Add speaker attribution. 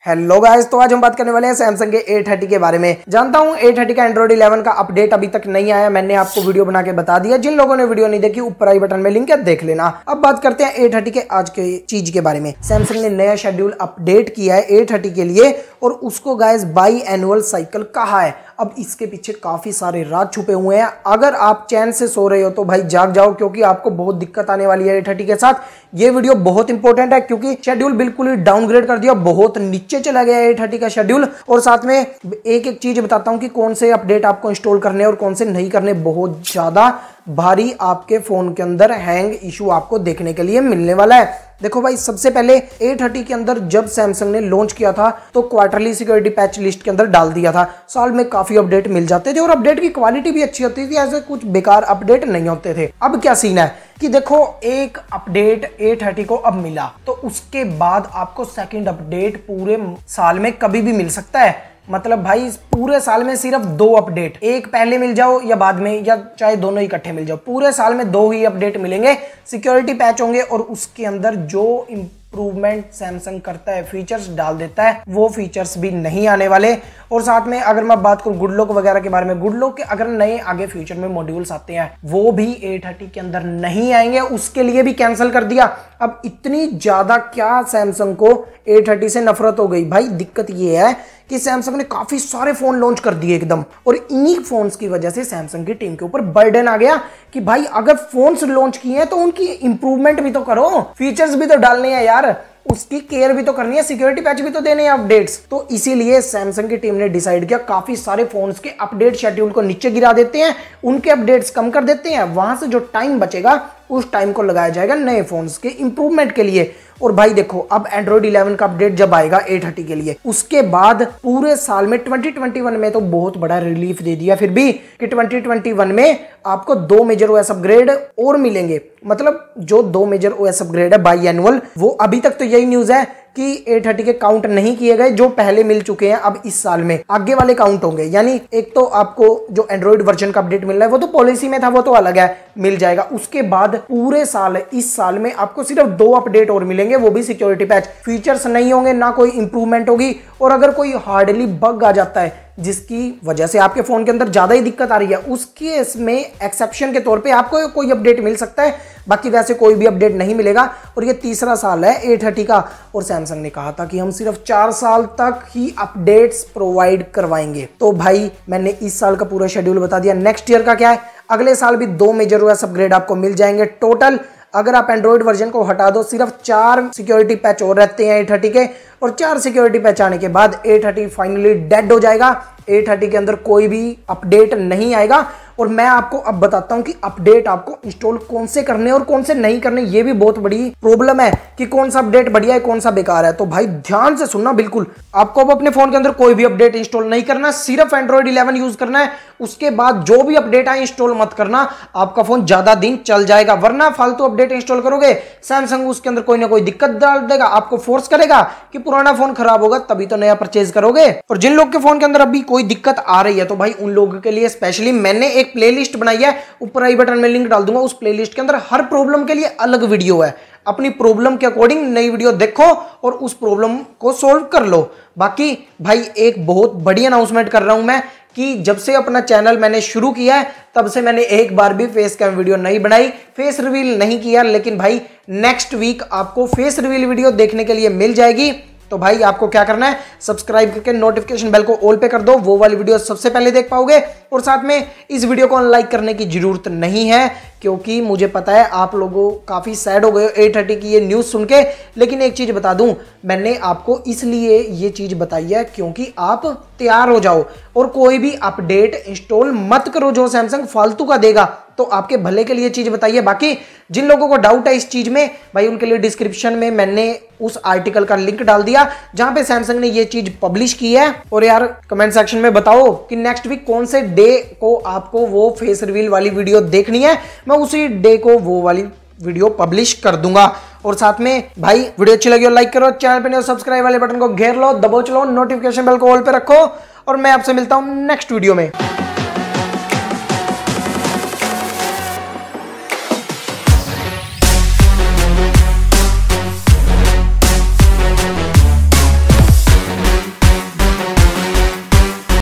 Speaker 1: Hello guys, तो आज हम बात करने वाले हैं सैमसंग के A30 के बारे में। जानता हूं A30 का एंड्रॉइड 11 का अपडेट अभी तक नहीं आया, मैंने आपको वीडियो बना के बता दिया। जिन लोगों ने वीडियो नहीं देखी, ऊपर आई बटन में लिंक है, देख लेना। अब बात करते हैं A30 के आज के चीज के बारे में। सैमसंग ने नया शेड्यूल अपडेट किया है A30 के लिए और उसको गाइस बाई एनुअल साइकिल कहा है। अब इसके पीछे काफी सारे राज छुपे हुए हैं। अगर आप चैन से सो रहे हो तो भाई जाग जाओ, क्योंकि आपको बहुत दिक्कत आने वाली है A30 के साथ। ये वीडियो बहुत इंपॉर्टेंट है क्योंकि शेड्यूल बिल्कुल ही डाउनग्रेड कर दिया, बहुत नीचे चला गया A30 का शेड्यूल। और साथ में एक एक चीज बताता हूं कि कौन से अपडेट आपको इंस्टॉल करने और कौन से नहीं करने। बहुत ज्यादा भारी आपके फोन के अंदर हैंग इशू आपको देखने के लिए मिलने वाला है। देखो भाई, सबसे पहले A30 के अंदर जब सैमसंग ने लॉन्च किया था तो क्वार्टरली सिक्योरिटी पैच लिस्ट के अंदर डाल दिया था। साल में काफी अपडेट मिल जाते थे और अपडेट की क्वालिटी भी अच्छी होती थी, ऐसे कुछ बेकार अपडेट नहीं होते थे। अब क्या सीन है कि देखो, एक अपडेट A30 को अब मिला तो उसके बाद आपको सेकंड अपडेट पूरे साल में कभी भी मिल सकता है। मतलब भाई पूरे साल में सिर्फ 2 अपडेट, एक पहले मिल जाओ या बाद में, या चाहे दोनों इकट्ठे मिल जाओ, पूरे साल में 2 ही अपडेट मिलेंगे। सिक्योरिटी पैच होंगे और उसके अंदर जो इंप्रूवमेंट सैमसंग करता है, फीचर्स डाल देता है, वो फीचर्स भी नहीं आने वाले। और साथ में अगर मैं बात करूं गुड लॉक वगैरह के बारे में, गुड लॉक के अगर नए आगे फ्यूचर में मॉड्यूल्स आते हैं वो भी A30 के अंदर नहीं आएंगे, उसके लिए भी कैंसिल कर दिया। अब इतनी ज्यादा क्या सैमसंग को A30 से नफरत हो गई भाई। दिक्कत ये है कि सैमसंग ने काफी सारे फोन लॉन्च कर दिए एकदम, और इन्हीं फोन्स की वजह से सैमसंग की टीम के ऊपर बर्डन आ गया कि भाई अगर फोन्स लॉन्च किए हैं तो उनकी इंप्रूवमेंट भी तो करो, फीचर्स भी तो डालने हैं यार, उसकी केयर भी तो करनी है, सिक्योरिटी पैच भी तो देने हैं, अपडेट्स। तो इसीलिए सैमसंग की टीम ने डिसाइड किया काफी सारे फोन्स के अपडेट शेड्यूल को नीचे गिरा देते हैं, उनके अपडेट्स कम कर देते हैं, वहां से जो टाइम बचेगा उस टाइम को लगाया जाएगा नए फोन्स के इंप्रूवमेंट के लिए। और भाई देखो, अब एंड्रॉइड 11 का अपडेट जब आएगा A30 के लिए, उसके बाद पूरे साल में 2021 में तो बहुत बड़ा रिलीफ दे दिया फिर भी कि 2021 में आपको 2 मेजर OS अपग्रेड और मिलेंगे। मतलब जो 2 मेजर OS अपग्रेड है बाई एनुअल, वो अभी तक तो यही न्यूज है कि A30 के काउंट नहीं किए गए, जो पहले मिल चुके हैं अब इस साल में आगे वाले काउंट होंगे। यानी एक तो आपको जो एंड्रॉइड वर्जन का अपडेट मिल रहा है वो तो पॉलिसी में था, वो तो अलग है, मिल जाएगा। उसके बाद पूरे साल, इस साल में आपको सिर्फ 2 अपडेट और मिलेंगे, वो भी सिक्योरिटी पैच। फीचर्स नहीं होंगे, ना कोई इंप्रूवमेंट होगी, और अगर कोई हार्डली बग आ जाता है जिसकी वजह से आपके फोन के अंदर ज्यादा ही दिक्कत आ रही है, उसके इसमें एक्सेप्शन के तौर पे आपको कोई अपडेट मिल सकता है, बाकी वैसे कोई भी अपडेट नहीं मिलेगा। और ये तीसरा साल है A30 का, और सैमसंग ने कहा था कि हम सिर्फ 4 साल तक ही अपडेट्स प्रोवाइड करवाएंगे। तो भाई मैंने इस साल का पूरा शेड्यूल बता दिया। नेक्स्ट ईयर का क्या है, अगले साल भी 2 मेजर OS अपग्रेड आपको मिल जाएंगे टोटल। अगर आप एंड्रॉइड वर्जन को हटा दो, सिर्फ 4 सिक्योरिटी पैच और रहते हैं A30 के, और 4 सिक्योरिटी पैच आने के बाद A30 फाइनली डेड हो जाएगा। A30 के अंदर कोई भी अपडेट नहीं आएगा। और मैं आपको अब बताता हूं कि अपडेट आपको इंस्टॉल कौन से करने और कौन से नहीं करने। ये भी बहुत बड़ी प्रॉब्लम है कि कौन सा अपडेट बढ़िया है, कौन सा बेकार है। तो भाई ध्यान से सुनना बिल्कुल, आपको अब अपने फोन के अंदर कोई भी अपडेट इंस्टॉल नहीं करना, सिर्फ एंड्रॉइड 11 यूज करना है। उसके बाद जो भी अपडेट आए इंस्टॉल मत करना, आपका फोन ज्यादा दिन चल जाएगा। वरना फालतू अपडेट इंस्टॉल करोगे, सैमसंग उसके अंदर कोई ना कोई दिक्कत डाल देगा, आपको फोर्स करेगा कि पुराना फोन खराब होगा तभी तो नया परचेज करोगे। और जिन लोग के फोन के अंदर अभी कोई दिक्कत आ रही है, तो भाई उन लोगों के लिए स्पेशली मैंने एक प्लेलिस्ट बनाई है, ऊपर आई बटन में लिंक डाल दूंगा। उस प्लेलिस्ट के अंदर हर प्रॉब्लम के लिए अलग वीडियो है, अपनी प्रॉब्लम के अकॉर्डिंग नई वीडियो देखो और उस प्रॉब्लम को सोल्व कर लो। बाकी भाई एक बहुत बड़ी अनाउंसमेंट कर रहा हूं मैं कि जब से अपना चैनल मैंने शुरू किया है तब से मैंने एक बार भी फेस कैम वीडियो नहीं बनाई, फेस रिवील नहीं किया। लेकिन भाई नेक्स्ट वीक आपको फेस रिवील वीडियो देखने के लिए मिल जाएगी। तो भाई आपको क्या करना है, सब्सक्राइब करके नोटिफिकेशन बेल को ऑल पे कर दो, वो वाली वीडियो सबसे पहले देख पाओगे। और साथ में इस वीडियो को अनलाइक करने की जरूरत नहीं है, क्योंकि मुझे पता है आप लोगों काफी सैड हो गए A30 की ये न्यूज सुन के। लेकिन एक चीज बता दूं, मैंने आपको इसलिए ये चीज बताई है क्योंकि आप तैयार हो जाओ और कोई भी अपडेट इंस्टॉल मत करो जो सैमसंग फालतू का देगा। तो आपके भले के लिए चीज बताइए। बाकी जिन लोगों को डाउट है इस चीज में, भाई उनके लिए डिस्क्रिप्शन में मैंने उस आर्टिकल का लिंक डाल दिया जहां पे सैमसंग ने ये चीज पब्लिश की है। और यार कमेंट सेक्शन में बताओ कि नेक्स्ट वीक कौन से डे को आपको वो फेस रिवील वाली वीडियो देखनी है, मैं उसी डे को वो वाली वीडियो पब्लिश कर दूंगा। और साथ में भाई वीडियो अच्छी लगी हो लाइक करो, चैनल पे नहीं सब्सक्राइब वाले बटन को घेर लो, दबोच लो, नोटिफिकेशन बेल को ऑल पे रखो, और मैं आपसे मिलता हूं नेक्स्ट वीडियो में।